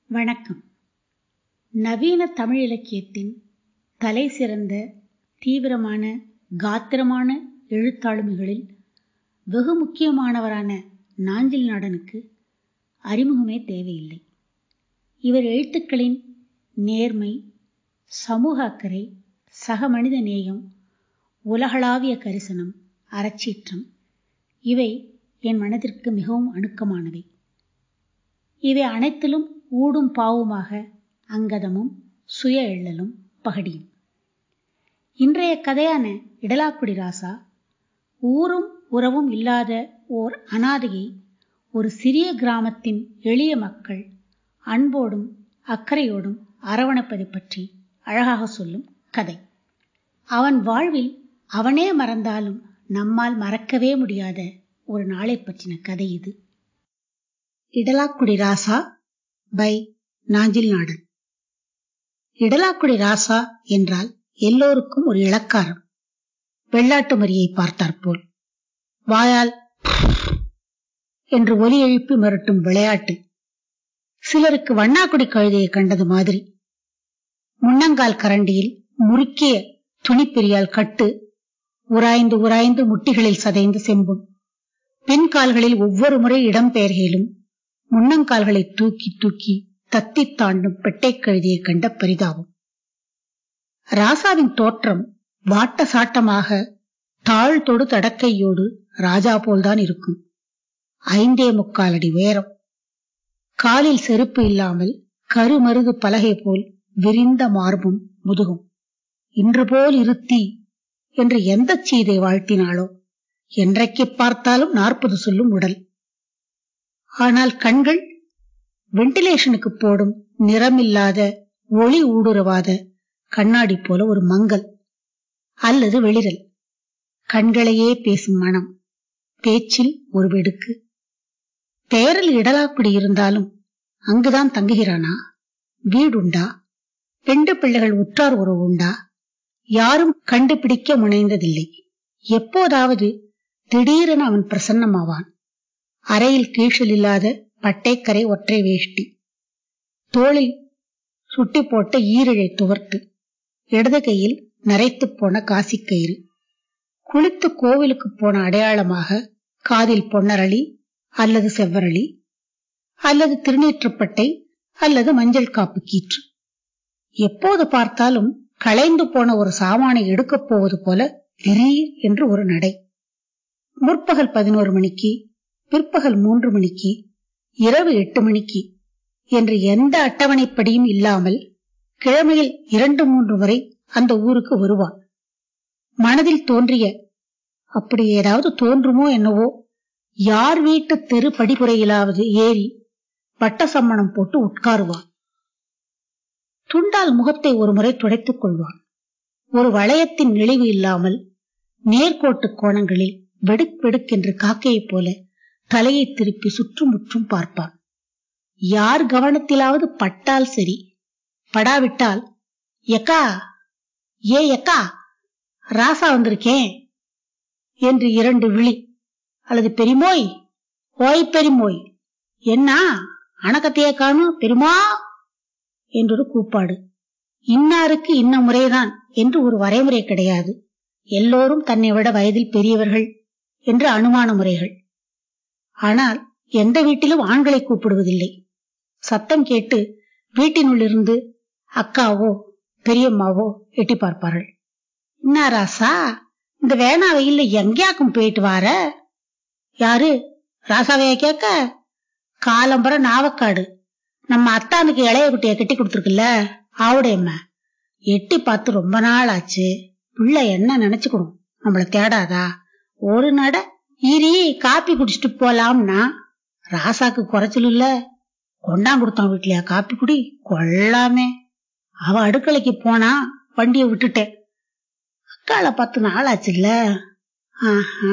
வணக்கம். நவீன தமிழ் இலக்கியத்தின் தலை சிறந்த தீவிரமான காத்திரமான எழுத்தாளுமைகளில் வெகு முக்கியமானவரான நாஞ்சில் நாடனுக்கு அறிமுகமே தேவையில்லை. இவர் எழுத்துக்களின் நேர்மை, சமூக அக்கறை, சக மனித நேயம், உலகளாவிய கரிசனம், அறச்சீற்றம் இவை என் மனதிற்கு மிகவும் அணுக்கமானவை. இவை அனைத்திலும் ஊடும் பாவுமாக அங்கதமும் சுய எள்ளலும் பகடியும். இன்றைய கதையான இடலாக்குடி ராசா ஊரும் உறவும் இல்லாத ஓர் அனாதையை ஒரு சிறிய கிராமத்தின் எளிய மக்கள் அன்போடும் அக்கறையோடும் அரவணைப்பதை பற்றி அழகாக சொல்லும் கதை. அவன் வாழ்வில் அவனே மறந்தாலும் நம்மால் மறக்கவே முடியாத ஒரு நாளை பற்றின கதை இது. இடலாக்குடி ராசா பை நாஞ்சில் நாடன். இடலாக்குடி ராசா என்றால் எல்லோருக்கும் ஒரு இளக்காரம். வெள்ளாட்டு மரியை பார்த்தாற்போல் வாயால் என்று ஒலி எழுப்பி மிரட்டும் விளையாட்டு. சிலருக்கு வண்ணாக்குடி கழுதையை கண்டது மாதிரி. முன்னங்கால் கரண்டியில் முறுக்கிய துணிப்பெரியால் கட்டு, உராய்ந்து உராய்ந்து முட்டிகளில் சதைந்து செம்பும். பின் கால்களில் ஒவ்வொரு முறை இடம்பெயர்கையிலும் முன்னங்கால்களை தூக்கி தூக்கி தத்தி தாண்டும் பெட்டை கழுதியை கண்ட பரிதாபம். ராசாவின் தோற்றம் வாட்ட சாட்டமாக தாழ்தொடு தடக்கையோடு ராஜா போல்தான் இருக்கும். 5.25 அடி உயரம், காலில் செருப்பு இல்லாமல் கருமருது பலகை போல் விரிந்த மார்பும் முதுகும். இன்று போல் இருத்தி என்று எந்த சீதை வாழ்த்தினாளோ, என்றைக்கு பார்த்தாலும் 40 சொல்லும் உடல். ஆனால் கண்கள் வெண்டிலேஷனுக்கு போடும் நிறமில்லாத ஒளி ஊடுருவாத கண்ணாடி போல ஒரு மங்கல் அல்லது வெளிரல். கண்களையே பேசும் மனம், பேச்சில் ஒரு வெடுக்கு. பெயரில் இடலாக்குடி இருந்தாலும் அங்குதான் தங்குகிறானா? வீடுண்டா? 2 பிள்ளைகள், உற்றார் உறவு உண்டா? யாரும் கண்டுபிடிக்க முனைந்ததில்லை. எப்போதாவது திடீரென அவன் பிரசன்னமாவான். அறையில் கீழ்ச்சல் இல்லாத பட்டைக்கரை ஒற்றை வேஷ்டி, தோளில் சுட்டி போட்ட ஈரிழை துவர்த்து, இடது கையில் நரைத்து போன காசிக்கயிறு, குளித்து கோவிலுக்கு போன அடையாளமாக காதில் பொன்னரளி அல்லது செவ்வரளி அல்லது திருநீற்றுப்பட்டை அல்லது மஞ்சள் காப்பு கீற்று. எப்போது பார்த்தாலும் களைந்து போன ஒரு சாமானை எடுக்கப் போவது போல திடீர் என்று ஒரு நடை. முற்பகல் 11 மணிக்கு, பிற்பகல் 3 மணிக்கு, இரவு 8 மணிக்கு என்று எந்த அட்டவணைப்படியும் இல்லாமல் கிழமையில் 2-3 முறை அந்த ஊருக்கு வருவான். மனதில் தோன்றிய, அப்படி ஏதாவது தோன்றுமோ என்னவோ, யார் வீட்டு தெரு படிப்புறையிலாவது ஏறி வட்ட சம்மணம் போட்டு உட்காருவான். துண்டால் முகத்தை ஒரு முறை துடைத்துக் கொள்வான். ஒரு வளையத்தின் நெளிவு இல்லாமல் நேர்கோட்டு கோணங்களில் வெடுக் வெடுக்கென்று காக்கையைப் போல தலையை திருப்பி சுற்றுமுற்றும் பார்ப்பான். யார் கவனத்திலாவது பட்டால் சரி, படாவிட்டால், எக்கா, ஏ எக்கா, ராசா வந்திருக்கேன் என்று 2 விழி, அல்லது பெரிமோய், ஓய் பெரிமோய், என்ன அணக்கத்தையே காணும் பெருமா என்றொரு கூப்பாடு. இன்னாருக்கு இன்ன முறைதான் என்று ஒரு வரைமுறை கிடையாது. எல்லோரும் தன்னை விட வயதில் பெரியவர்கள் என்று அனுமான முறைகள். ஆனால் எந்த வீட்டிலும் ஆண்களை கூப்பிடுவதில்லை. சத்தம் கேட்டு வீட்டினுள்ளிருந்து அக்காவோ பெரியம்மாவோ எட்டி பார்ப்பார்கள். என்ன ராசா, இந்த வேணா வெயில்ல எங்கேயாக்கும் போயிட்டு வார? யாரு? ராசாவையா கேட்க? காலம்பர நாவக்காடு நம்ம அத்தானுக்கு இளைய குட்டிய கட்டி கொடுத்துருக்குல்ல, ஆவுடையம்மா. எட்டி பார்த்து ரொம்ப நாள் ஆச்சு. பிள்ளை என்ன நினைச்சுக்கணும், நம்மள தேடாதா? ஒரு நட ஈரி காப்பி குடிச்சிட்டு போலாம்னா, ராசாக்கு குறைச்சல் இல்ல. கொண்டாங்குடுத்தான் வீட்லயா காப்பி குடி? கொள்ளாமே. அவ அடுக்கலைக்கு போனா வண்டிய விட்டுட்டேன். அக்கால 10 நாள் ஆச்சுல்ல. ஆஹா,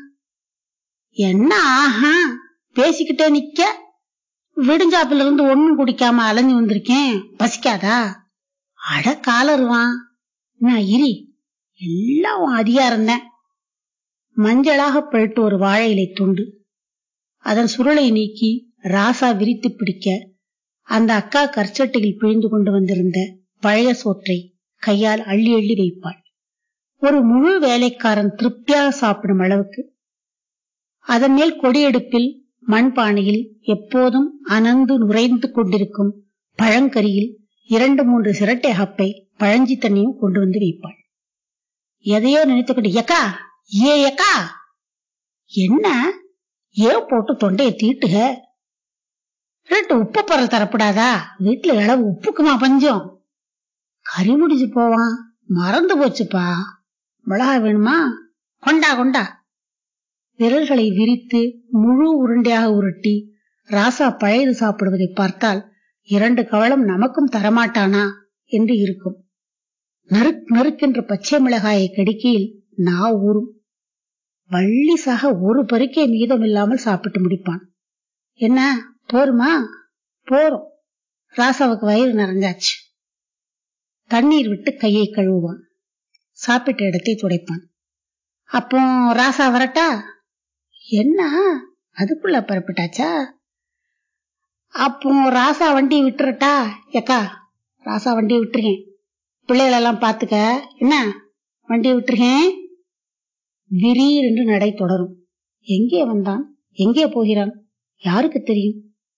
என்ன ஆஹா பேசிக்கிட்டே நிக்க? விடுஞ்சாப்புல இருந்து ஒண்ணும் குடிக்காம அலைஞ்சு வந்திருக்கேன், பசிக்காதா? அட காலருவான், நான் இரி, எல்லாம் அதிகாரம்தான். மஞ்சளாக பழுட்டு ஒரு வாழை இலை துண்டு, அதன் சுருளை நீக்கி ராசா விரித்து பிடிக்க அந்த அக்கா கற்சட்டியில் பிழிந்து கொண்டு வந்திருந்த பழைய சோற்றை கையால் அள்ளி அள்ளி வைப்பாள். ஒரு முழு வேலைக்காரன் திருப்தியாக சாப்பிடும் அளவுக்கு. அதன் மேல் கொடியெடுப்பில் மண்பானையில் எப்போதும் அனந்து நுரைந்து கொண்டிருக்கும் பழங்கரியில் 2-3 சிரட்டை ஹப்பை பழஞ்சி தண்ணியும் கொண்டு வந்து வைப்பாள். எதையோ நினைத்துக்கொண்டு, ஏக்கா ஏக்கா, என்ன ஏன் போட்டு தொண்டையை தீட்டுக? 2 உப்பு பொருள் தரப்படாதா? வீட்டுல இளவு உப்புக்குமா பஞ்சம்? கறி முடிஞ்சு போவான், மறந்து போச்சுப்பா. மிளகா வேணுமா? கொண்டா கொண்டா. விரல்களை விரித்து முழு உருண்டையாக உருட்டி ராசா பழையது சாப்பிடுவதை பார்த்தால் 2 கவளம் நமக்கும் தரமாட்டானா என்று இருக்கும். நறுக்கென்ற பச்சை மிளகாயை கடிக்கையில் நான் ஊறும். வள்ளிசாக ஒரு பருக்கை மீதம் இல்லாமல் சாப்பிட்டு முடிப்பான். என்ன போருமா? போரும். ராசாவுக்கு வயிறு நிறைஞ்சாச்சு. தண்ணீர் விட்டு கையை கழுவுவான். சாப்பிட்ட இடத்தை துடைப்பான். அப்போ ராசா வரட்டா? என்ன அதுக்குள்ள பரப்பிட்டாச்சா? அப்போ ராசா வண்டியை விட்டுறட்டா? ஏக்கா, ராசா வண்டியை விட்டுருக்கேன், பிள்ளைகளெல்லாம் பாத்துக்க. என்ன, வண்டியை விட்டுருக்கேன். திடீர் என்று நடை தொடரும். எங்கே வந்தான், எங்கே போகிறான், யாருக்கு தெரியும்?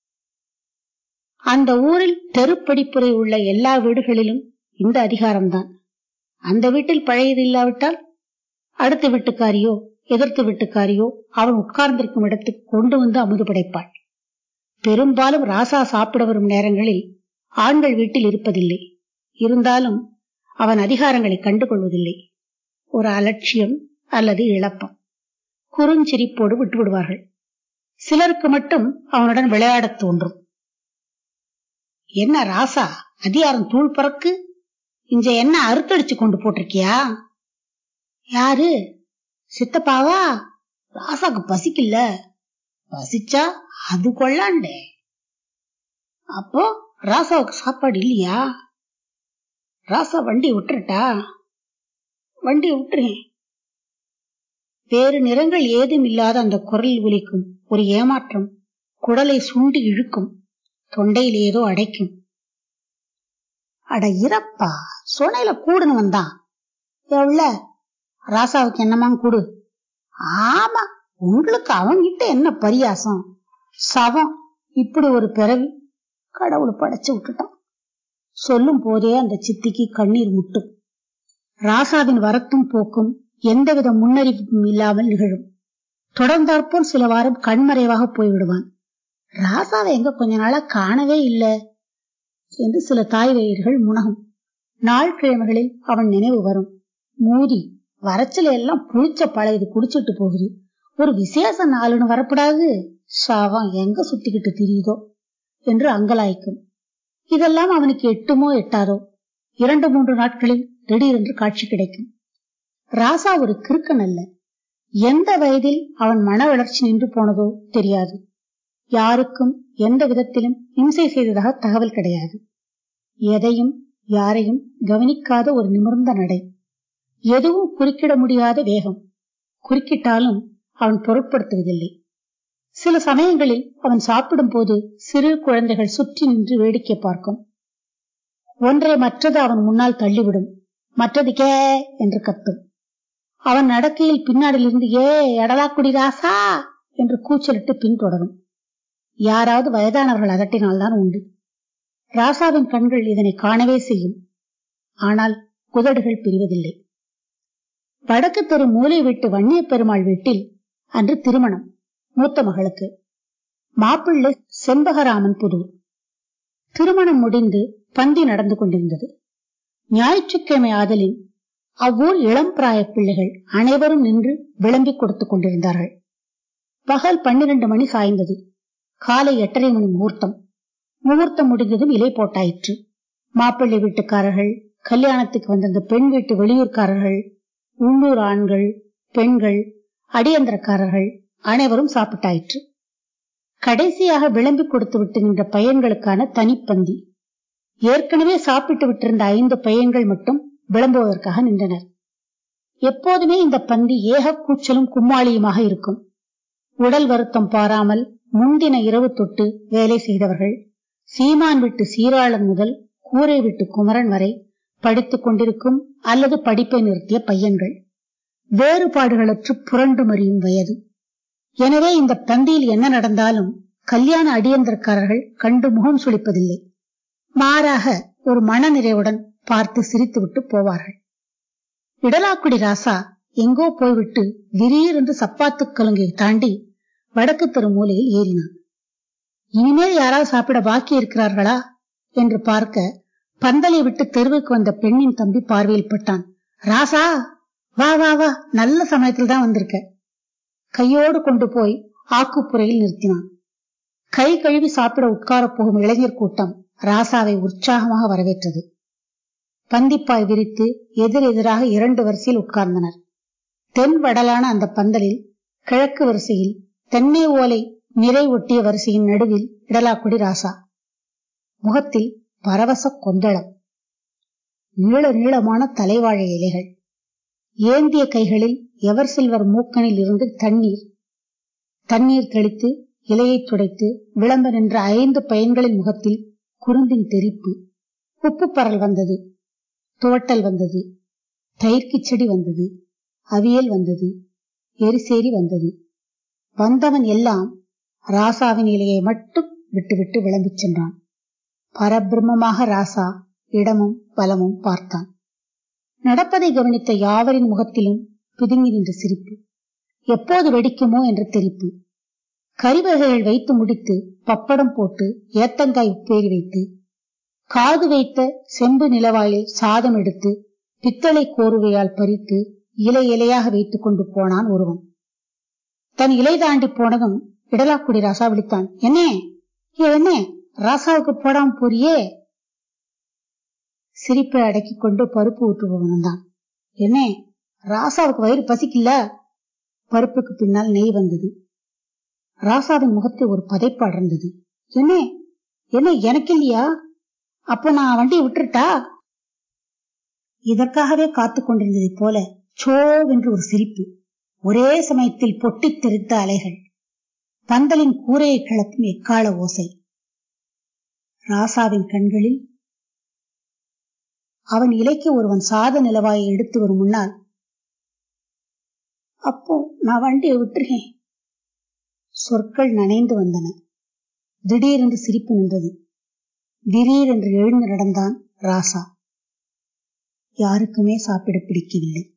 அந்த ஊரில் தெருப்படிப்புரை உள்ள எல்லா வீடுகளிலும் இந்த அதிகாரம்தான். அந்த வீட்டில் பழையது இல்லாவிட்டால் அடுத்த வீட்டுக்காரியோ எதிர்த்து வீட்டுக்காரியோ அவன் உட்கார்ந்திருக்கும் இடத்துக்கு கொண்டு வந்து அமுது படைப்பாள். பெரும்பாலும் ராசா சாப்பிட வரும் நேரங்களில் ஆண்கள் வீட்டில் இருப்பதில்லை. இருந்தாலும் அவன் அதிகாரங்களை கண்டுகொள்வதில்லை. ஒரு அலட்சியம் அல்லது இழப்பம். குறுஞ்சிரிப்போடு விட்டுவிடுவார்கள். சிலருக்கு மட்டும் அவனுடன் விளையாடத் தோன்றும். என்ன ராசா, அதிகாரம் தூள் பறக்கு, இங்க என்ன அறுத்தடிச்சு கொண்டு போட்டிருக்கியா? யாரு? சித்தப்பாவா? ராசாக்கு பசிக்கல. பசிச்சா அது கொள்ளாண்டே. அப்போ ராசாவுக்கு சாப்பாடு இல்லையா? ராசா வண்டி விட்டுறட்டா? வண்டி விட்டுறேன். வேறு நிறங்கள் ஏதும் இல்லாத அந்த குரலில் ஒலிக்கும் ஒரு ஏமாற்றம் குடலை சுண்டி இழுக்கும். தொண்டையில் ஏதோ அடைக்கும். அட இறப்பா, சொனையில கூடுன்னு வந்தான். எவ்வள ராசாவுக்கு என்னமா கூடு? ஆமா, உங்களுக்கு அவன்கிட்ட என்ன பரியாசம்? சவம், இப்படி ஒரு பிறவி கடவுள் படைச்சு விட்டுட்டான். சொல்லும் போதே அந்த சித்திக்கு கண்ணீர் முட்டும். ராசாவின் வரத்தும் போக்கும் எந்தவித முன்னறிவிப்பும் இல்லாமல் நிகழும். தொடர்ந்தாற்போல் சில வாரம் கண்மறைவாக போய்விடுவான். ராசாவை எங்க கொஞ்ச நாளா காணவே இல்லை என்று சில தாய் வயிறுகள் முனகும். நாள் கிழமைகளில் அவன் நினைவு வரும். மூதி வரச்சல எல்லாம் புளிச்ச பழையது குடிச்சிட்டு போகுது, ஒரு விசேஷ நாளுன்னு வரப்படாது, சாவம் எங்க சுத்திக்கிட்டு திரியுதோ என்று அங்கலாய்க்கும். இதெல்லாம் அவனுக்கு எட்டுமோ எட்டாதோ 2-3 நாட்களில் திடீரென்று காட்சி கிடைக்கும். ராசா ஒரு கிறுக்கன் அல்ல. எந்த வயதில் அவன் மன வளர்ச்சி நின்று போனதோ தெரியாது. யாருக்கும் எந்த விதத்திலும் இம்சை செய்ததாக தகவல் கிடையாது. எதையும் யாரையும் கவனிக்காத ஒரு நிமிர்ந்த நடை, எதுவும் குறுக்கிட முடியாத வேகம். குறுக்கிட்டாலும் அவன் பொருட்படுத்துவதில்லை. சில சமயங்களில் அவன் சாப்பிடும் போது சிறு குழந்தைகள் சுற்றி நின்று வேடிக்கை பார்க்கும். ஒன்றை மற்றது அவன் முன்னால் தள்ளிவிடும். மற்றது கே என்று கத்தும். அவன் நடக்கையில் பின்னாடிலிருந்து ஏ எடலாக்குடி ராசா என்று கூச்சலிட்டு பின்தொடரும். யாராவது வயதானவர்கள் அதட்டினால்தான் உண்டு. ராசாவின் கண்கள் இதனை காணவே செய்யும். ஆனால் குதடுகள் பிரிவதில்லை. வடக்கு தெரு மூலை வீட்டு வன்னிய பெருமாள் வீட்டில் அன்று திருமணம். மூத்த மகளுக்கு. மாப்பிள்ளை செம்பகராமன் புதூர். திருமணம் முடிந்து பந்தி நடந்து கொண்டிருந்தது. ஞாயிற்றுக்கிழமை ஆதலின் அவ்வூர் இளம் பிராய பிள்ளைகள் அனைவரும் நின்று விளம்பிக் கொடுத்துக் கொண்டிருந்தார்கள். பகல் 12 மணி சாய்ந்தது. காலை 8:30 மணி முகூர்த்தம். முகூர்த்தம் முடிந்ததும் இலை போட்டாயிற்று. மாப்பிள்ளை வீட்டுக்காரர்கள், கல்யாணத்துக்கு வந்திருந்த பெண் வீட்டு வெளியூர்காரர்கள், உள்ளூர் ஆண்கள், பெண்கள், அடியந்திரக்காரர்கள் அனைவரும் சாப்பிட்டாயிற்று. கடைசியாக விளம்பி கொடுத்து விட்டு நின்ற பையன்களுக்கான தனிப்பந்தி. ஏற்கனவே சாப்பிட்டு விட்டிருந்த 5 பையன்கள் மட்டும் விளம்புவதற்காக நின்றனர். எப்போதுமே இந்த பந்தி ஏக கூச்சலும் கும்மாளியுமாக இருக்கும். உடல் வருத்தம் பாராமல் முன்தின இரவு தொட்டு வேலை செய்தவர்கள், சீமான் விட்டு சீராளன் முதல் கூரை விட்டு குமரன் வரை படித்துக் கொண்டிருக்கும் அல்லது படிப்பை நிறுத்திய பையன்கள். வேறுபாடுகளற்று புரண்டு மறியும் வயது. எனவே இந்த பந்தியில் என்ன நடந்தாலும் கல்யாண அடியந்திரக்காரர்கள் கண்டு முகம் சுளிப்பதில்லை. மாறாக ஒரு மனநிறைவுடன் பார்த்து சிரித்துவிட்டு போவார்கள். இடலாக்குடி ராசா எங்கோ போய்விட்டு திடீர் என்று சப்பாத்து கலுங்கை தாண்டி வடக்கு தெரு மூலையில் ஏறினான். இனிமேல் யாராவது சாப்பிட பாக்கி இருக்கிறார்களா என்று பார்க்க பந்தலை விட்டு தெருவுக்கு வந்த பெண்ணின் தம்பி பார்வையில் பட்டான். ராசா, வா வா வா, நல்ல சமயத்தில் தான் வந்திருக்க. கையோடு கொண்டு போய் ஆக்குப்புறையில் நிறுத்தினான். கை கழுவி சாப்பிட உட்கார போகும் இளைஞர் கூட்டம் ராசாவை உற்சாகமாக வரவேற்றது. பந்திப்பாய் விரித்து எதிரெதிராக 2 வரிசையில் உட்கார்ந்தனர். தென் வடலான அந்த பந்தலில் கிழக்கு வரிசையில் தென்னை ஓலை நிறை ஒட்டிய வரிசையின் நடுவில் இடலாக்குடி ராசா. முகத்தில் பரவச கொந்தளம். நீள நீளமான தலைவாழை இலைகள். ஏந்திய கைகளில் எவர் சில்வர் மூக்கனில் இருந்து தண்ணீர் தெளித்து இலையை துடைத்து விளம்ப நின்ற 5 பையன்களின் முகத்தில் குருந்தின் தெரிப்பு. உப்பு பரல் வந்தது, துவட்டல் வந்தது, தயிர் கிச்சடி வந்தது, அவியல் வந்தது, எரிசேரி வந்தது. வந்தவன் எல்லாம் ராசாவின் இலையை மட்டும் விட்டுவிட்டு விளம்பிச் சென்றான். பரபிரம்மமாக ராசா இடமும் வலமும் பார்த்தான். நடப்பதை கவனித்த யாவரின் முகத்திலும் பிதுங்கி நின்ற சிரிப்பு. எப்போது வெடிக்குமோ என்ற தெரிப்பு. கறிவகைகள் வைத்து முடித்து பப்படம் போட்டு ஏத்தங்காய் உப்பேரி வைத்து காது வைத்த செம்பு நிலவாயில் சாதம் எடுத்து பித்தளை கோருவையால் பறித்து இலை இலையாக வைத்துக் கொண்டு போனான் ஒருவன். தன் இலை தாண்டி போனதும் இடலாக்குடி ராசா விழித்தான். என்ன ராசாவுக்கு போடாம போறியே? சிரிப்பை அடக்கிக் கொண்டு பருப்பு ஊற்றுபவன் தான். என்ன ராசாவுக்கு வயிறு பசிக்கல? பருப்புக்கு பின்னால் நெய் வந்தது. ராசாவின் முகத்தில் ஒரு பதைப்பாடு இருந்தது. என்ன எனக்கு இல்லையா? அப்போ நான் வண்டியை விட்டுட்டா? இதற்காகவே காத்து கொண்டிருந்ததை போல சோவென்று ஒரு சிரிப்பு. ஒரே சமயத்தில் பொட்டித் தெரித்த அலைகள். பந்தலின் கூரையை கிளப்பும் எக்கால ஓசை. ராசாவின் கண்களில் அவன் இலைக்கு ஒருவன் சாத நிலவாயை எடுத்து வரும் முன்னால், அப்போ நான் வண்டியை விட்டுறேன். சொற்கள் நனைந்து வந்தன. திடீரென்று சிரிப்பு நின்றது. திடீரென்று எழுந்து நடந்தான் ராசா. யாருக்குமே சாப்பிட பிடிக்கவில்லை.